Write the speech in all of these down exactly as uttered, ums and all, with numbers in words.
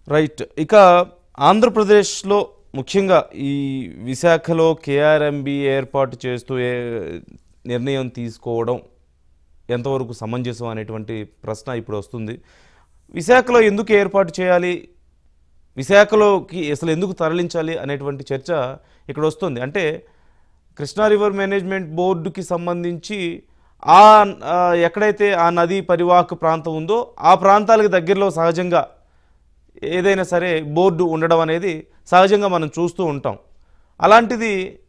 Right. ఇక ఆంధ్రప్రదేశ్లో ముఖ్యంగా ఈ విశాఖలో కేఆర్ఎంబీ ఏర్పాటు చేస్తూ ఏ నిర్ణయం తీసుకోవడం ఎంతవరకు సమంజసం అనేటువంటి ప్రశ్న ఇప్పుడు వస్తుంది. విశాఖలో ఎందుకు ఏర్పాటు చేయాలి, విశాఖలోకి అసలు ఎందుకు తరలించాలి అనేటువంటి చర్చ ఇక్కడ వస్తుంది. అంటే కృష్ణా రివర్ మేనేజ్మెంట్ బోర్డుకి సంబంధించి ఆ ఎక్కడైతే ఆ నదీ పరివాహక ప్రాంతం ఉందో ఆ ప్రాంతాలకు దగ్గరలో సహజంగా ఏదైనా సరే బోర్డు ఉండడం అనేది సహజంగా మనం చూస్తూ ఉంటాం. అలాంటిది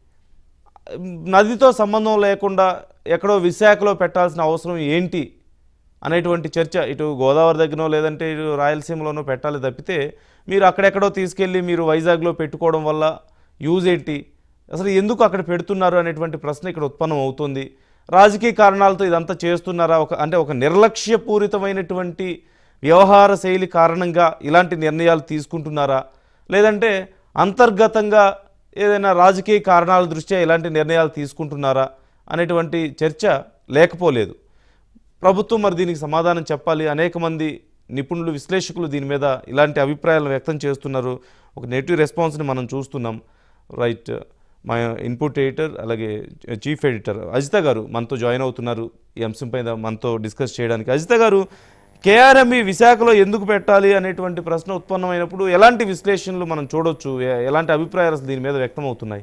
నదితో సంబంధం లేకుండా ఎక్కడో విశాఖలో పెట్టాల్సిన అవసరం ఏంటి అనేటువంటి చర్చ ఇటు గోదావరి దగ్గరనో లేదంటే ఇటు రాయలసీమలోనో పెట్టాలి తప్పితే మీరు అక్కడెక్కడో తీసుకెళ్ళి మీరు వైజాగ్లో పెట్టుకోవడం వల్ల యూజ్ ఏంటి, అసలు ఎందుకు అక్కడ పెడుతున్నారు అనేటువంటి ప్రశ్న ఇక్కడ ఉత్పన్నం అవుతుంది. రాజకీయ కారణాలతో ఇదంతా చేస్తున్నారా, ఒక అంటే ఒక నిర్లక్ష్యపూరితమైనటువంటి వ్యవహార శైలి కారణంగా ఇలాంటి నిర్ణయాలు తీసుకుంటున్నారా, లేదంటే అంతర్గతంగా ఏదైనా రాజకీయ కారణాల దృష్ట్యా ఇలాంటి నిర్ణయాలు తీసుకుంటున్నారా అనేటువంటి చర్చ లేకపోలేదు. ప్రభుత్వం మరి దీనికి సమాధానం చెప్పాలి. అనేక మంది నిపుణులు విశ్లేషకులు దీని మీద ఇలాంటి అభిప్రాయాలను వ్యక్తం చేస్తున్నారు. ఒక నెగిటివ్ రెస్పాన్స్ని మనం చూస్తున్నాం. రైట్, మా ఇన్పుట్ ఎడిటర్ అలాగే చీఫ్ ఎడిటర్ అజిత గారు మనతో జాయిన్ అవుతున్నారు ఈ అంశంపై మనతో డిస్కస్ చేయడానికి. అజిత గారు, కేఆర్ఎంబీ విశాఖలో ఎందుకు పెట్టాలి అనేటువంటి ప్రశ్న ఉత్పన్నమైనప్పుడు ఎలాంటి విశ్లేషణలు మనం చూడొచ్చు, ఎలాంటి అభిప్రాయాలు దీని మీద వ్యక్తం అవుతున్నాయి?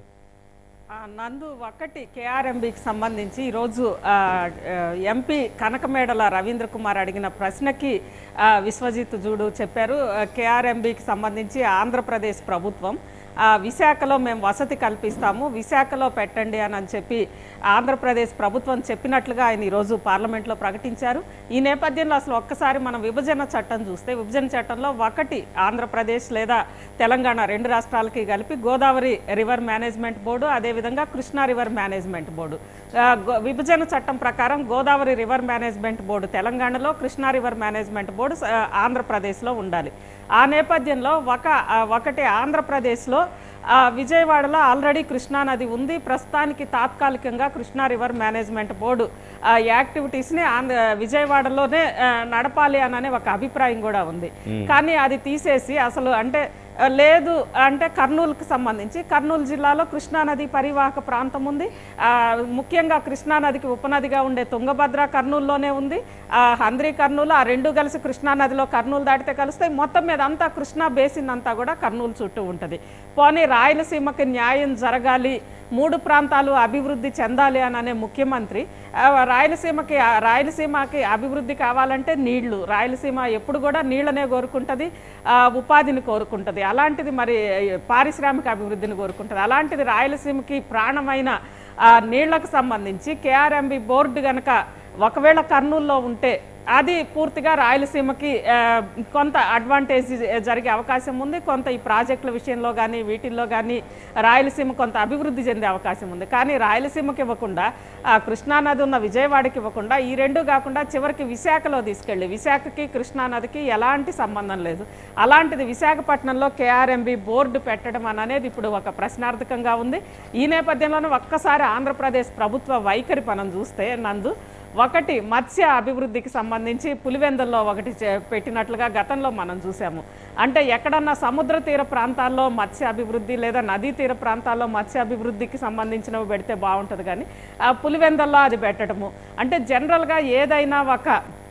నందు ఒకటి కేఆర్ఎంబీకి సంబంధించి ఈరోజు ఎంపీ కనకమేడల రవీంద్ర కుమార్ అడిగిన ప్రశ్నకి విశ్వజిత్ జూడు చెప్పారు. కేఆర్ఎంబీకి సంబంధించి ఆంధ్రప్రదేశ్ ప్రభుత్వం విశాఖలో మేము వసతి కల్పిస్తాము, విశాఖలో పెట్టండి అని అని చెప్పి ఆంధ్రప్రదేశ్ ప్రభుత్వం చెప్పినట్లుగా ఆయన ఈరోజు పార్లమెంట్లో ప్రకటించారు. ఈ నేపథ్యంలో అసలు ఒక్కసారి మనం విభజన చట్టం చూస్తే విభజన చట్టంలో ఒకటి ఆంధ్రప్రదేశ్ లేదా తెలంగాణ రెండు రాష్ట్రాలకి కలిపి గోదావరి రివర్ మేనేజ్మెంట్ బోర్డు, అదేవిధంగా కృష్ణా రివర్ మేనేజ్మెంట్ బోర్డు. విభజన చట్టం ప్రకారం గోదావరి రివర్ మేనేజ్మెంట్ బోర్డు తెలంగాణలో, కృష్ణా రివర్ మేనేజ్మెంట్ బోర్డు ఆంధ్రప్రదేశ్లో ఉండాలి. ఆ నేపథ్యంలో ఒక ఒకటి ఆంధ్రప్రదేశ్లో విజయవాడలో ఆల్రెడీ కృష్ణానది ఉంది. ప్రస్తుతానికి తాత్కాలికంగా కృష్ణా రివర్ మేనేజ్మెంట్ బోర్డు యాక్టివిటీస్ని ఆంధ్ర విజయవాడలోనే నడపాలి అనే ఒక అభిప్రాయం కూడా ఉంది. కానీ అది తీసేసి అసలు అంటే లేదు అంటే కర్నూలుకు సంబంధించి కర్నూలు జిల్లాలో కృష్ణానది పరివాహక ప్రాంతం ఉంది. ముఖ్యంగా కృష్ణానదికి ఉపనదిగా ఉండే తుంగభద్ర కర్నూలులోనే ఉంది. హంద్రీ కర్నూలు ఆ రెండు కలిసి కృష్ణానదిలో కర్నూలు దాటితే కలుస్తాయి. మొత్తం మీద అంతా కృష్ణా బేసిన్ అంతా కూడా కర్నూలు చుట్టూ ఉంటుంది. పోనీ రాయలసీమకి న్యాయం జరగాలి, మూడు ప్రాంతాలు అభివృద్ధి చెందాలి అని అనే ముఖ్యమంత్రి రాయలసీమకి రాయలసీమకి అభివృద్ధి కావాలంటే నీళ్లు, రాయలసీమ ఎప్పుడు కూడా నీళ్లనే కోరుకుంటుంది, ఉపాధిని కోరుకుంటుంది. అలాంటిది మరి పారిశ్రామిక అభివృద్ధిని కోరుకుంటుంది. అలాంటిది రాయలసీమకి ప్రాణమైన నీళ్లకు సంబంధించి కేఆర్ఎంబీ బోర్డు కనుక ఒకవేళ కర్నూలులో ఉంటే అది పూర్తిగా రాయలసీమకి కొంత అడ్వాంటేజ్ జరిగే అవకాశం ఉంది. కొంత ఈ ప్రాజెక్టుల విషయంలో కానీ వీటిల్లో కానీ రాయలసీమ కొంత అభివృద్ధి చెందే అవకాశం ఉంది. కానీ రాయలసీమకి ఇవ్వకుండా కృష్ణానది ఉన్న విజయవాడకి ఇవ్వకుండా ఈ రెండు కాకుండా చివరికి విశాఖలో తీసుకెళ్ళి విశాఖకి కృష్ణానదికి ఎలాంటి సంబంధం లేదు. అలాంటిది విశాఖపట్నంలో కేఆర్ఎంబీ బోర్డు పెట్టడం అనేది ఇప్పుడు ఒక ప్రశ్నార్థకంగా ఉంది. ఈ నేపథ్యంలోనే ఒక్కసారి ఆంధ్రప్రదేశ్ ప్రభుత్వ వైఖరి మనం చూస్తే నందు ఒకటి మత్స్య అభివృద్ధికి సంబంధించి పులివెందుల్లో ఒకటి పెట్టినట్లుగా గతంలో మనం చూసాము. అంటే ఎక్కడన్నా సముద్ర తీర ప్రాంతాల్లో మత్స్య అభివృద్ధి లేదా నదీ తీర ప్రాంతాల్లో మత్స్య అభివృద్ధికి సంబంధించినవి పెడితే బాగుంటుంది. కానీ పులివెందుల్లో అది పెట్టడము అంటే జనరల్గా ఏదైనా ఒక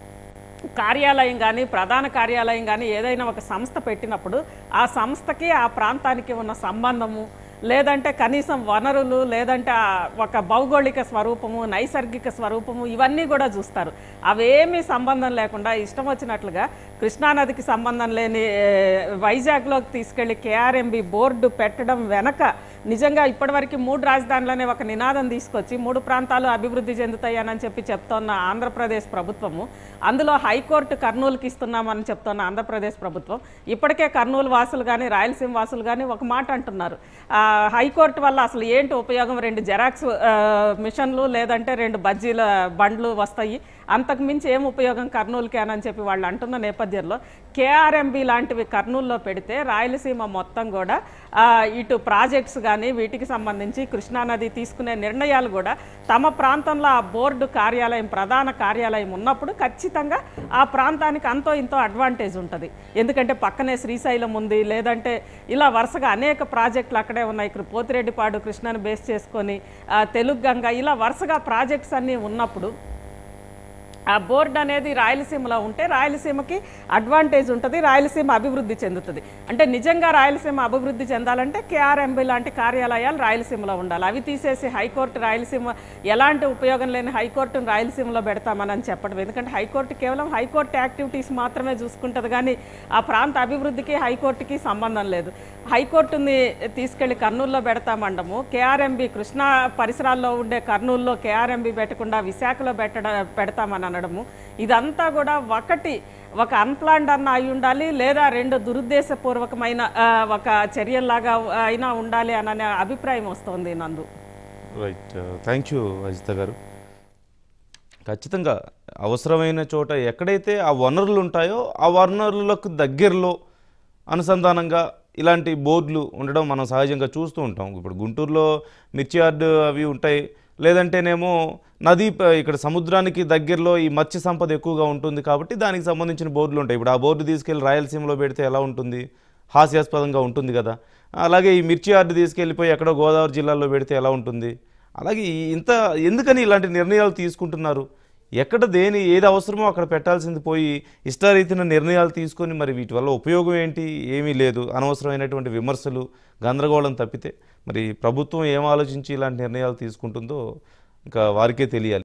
కార్యాలయం కానీ ప్రధాన కార్యాలయం కానీ ఏదైనా ఒక సంస్థ పెట్టినప్పుడు ఆ సంస్థకి ఆ ప్రాంతానికి ఉన్న సంబంధము లేదంటే కనీసం వనరులు లేదంటే ఒక భౌగోళిక స్వరూపము నైసర్గిక స్వరూపము ఇవన్నీ కూడా చూస్తారు. అవేమీ సంబంధం లేకుండా ఇష్టం వచ్చినట్లుగా కృష్ణానదికి సంబంధం లేని వైజాగ్లోకి తీసుకెళ్లి కేఆర్ఎంబీ బోర్డు పెట్టడం వెనక నిజంగా ఇప్పటివరకు మూడు రాజధానులనే ఒక నినాదం తీసుకొచ్చి మూడు ప్రాంతాలు అభివృద్ధి చెందుతాయని చెప్పి చెప్తున్న ఆంధ్రప్రదేశ్ ప్రభుత్వము, అందులో హైకోర్టు కర్నూలుకి ఇస్తున్నామని చెప్తున్న ఆంధ్రప్రదేశ్ ప్రభుత్వం ఇప్పటికే కర్నూలు వాసులు కానీ రాయలసీమ వాసులు కానీ ఒక మాట అంటున్నారు, హైకోర్టు వల్ల అసలు ఏంటి ఉపయోగం, రెండు జెరాక్స్ ఆ, మిషన్లు లేదంటే రెండు బజ్జీల బండ్లు వస్తాయి, అంతకు మించి ఏం ఉపయోగం కర్నూలుకి అని చెప్పి వాళ్ళు అంటున్న నేపథ్యంలో కేఆర్ఎంబి లాంటివి కర్నూలులో పెడితే రాయలసీమ మొత్తం కూడా ఆ, ఇటు ప్రాజెక్ట్స్ కానీ వీటికి సంబంధించి కృష్ణానది తీసుకునే నిర్ణయాలు కూడా తమ ప్రాంతంలో ఆ బోర్డు కార్యాలయం ప్రధాన కార్యాలయం ఉన్నప్పుడు ఖచ్చితంగా ఆ ప్రాంతానికి అంతో ఇంతో అడ్వాంటేజ్ ఉంటుంది. ఎందుకంటే పక్కనే శ్రీశైలం ఉంది, లేదంటే ఇలా వరుసగా అనేక ప్రాజెక్టులు అక్కడే ఉన్నాయి. ఇక్కడ పోతిరెడ్డిపాడు కృష్ణను బేస్ చేసుకొని ఆ, తెలుగు గంగ ఇలా వరుసగా ప్రాజెక్ట్స్ అన్నీ ఉన్నప్పుడు ఆ బోర్డు అనేది రాయలసీమలో ఉంటే రాయలసీమకి అడ్వాంటేజ్ ఉంటుంది, రాయలసీమ అభివృద్ధి చెందుతుంది. అంటే నిజంగా రాయలసీమ అభివృద్ధి చెందాలంటే కేఆర్ఎంబి లాంటి కార్యాలయాలు రాయలసీమలో ఉండాలి. అవి తీసేసి హైకోర్టు రాయలసీమ ఎలాంటి ఉపయోగం లేని హైకోర్టును రాయలసీమలో పెడతామని చెప్పడం. ఎందుకంటే హైకోర్టు కేవలం హైకోర్టు యాక్టివిటీస్ మాత్రమే చూసుకుంటుంది, కానీ ఆ ప్రాంత అభివృద్ధికి హైకోర్టుకి సంబంధం లేదు. హైకోర్టుని తీసుకెళ్లి కర్నూలులో పెడతామండము, కేఆర్ఎంబి కృష్ణా పరిసరాల్లో ఉండే కర్నూలులో కేఆర్ఎంబి పెట్టకుండా విశాఖలో పెట్టడ పెడతామని అనడము, ఇదంతా కూడా ఒకటి ఒక అన్ప్లాన్డ్ అన్న అయి ఉండాలి, లేదా రెండు దురుద్దేశపూర్వకమైన ఆ, ఒక చర్యల్లాగా అయినా ఉండాలి అనే అభిప్రాయం వస్తుంది నందు. రైట్, థ్యాంక్ యూ అజిత గారు. ఖచ్చితంగా అవసరమైన చోట ఎక్కడైతే ఆ వనరులు ఉంటాయో ఆ వనరులకు దగ్గరలో అనుసంధానంగా ఇలాంటి బోర్డులు ఉండడం మనం సహజంగా చూస్తూ ఉంటాం. ఇప్పుడు గుంటూరులో మిర్చి యార్డు అవి ఉంటాయి, లేదంటేనేమో నది ప- ఇక్కడ సముద్రానికి దగ్గరలో ఈ మత్స్య సంపద ఎక్కువగా ఉంటుంది కాబట్టి దానికి సంబంధించిన బోర్డులు ఉంటాయి. ఇప్పుడు ఆ బోర్డు తీసుకెళ్ళి రాయలసీమలో పెడితే ఎలా ఉంటుంది, హాస్యాస్పదంగా ఉంటుంది కదా. అలాగే ఈ మిర్చి యార్డు తీసుకెళ్ళిపోయి ఎక్కడో గోదావరి జిల్లాలో పెడితే ఎలా ఉంటుంది. అలాగే ఈ ఇంత ఎందుకని ఇలాంటి నిర్ణయాలు తీసుకుంటున్నారు, ఎక్కడ దేని ఏది అవసరమో అక్కడ పెట్టాల్సింది పోయి ఇష్టారీతిన నిర్ణయాలు తీసుకొని మరి వీటి వల్ల ఉపయోగం ఏంటి, ఏమీ లేదు, అనవసరమైనటువంటి విమర్శలు గందరగోళం తప్పితే మరి ప్రభుత్వం ఏం ఆలోచించి ఇలాంటి నిర్ణయాలు తీసుకుంటుందో ఇంకా వారికే తెలియాలి.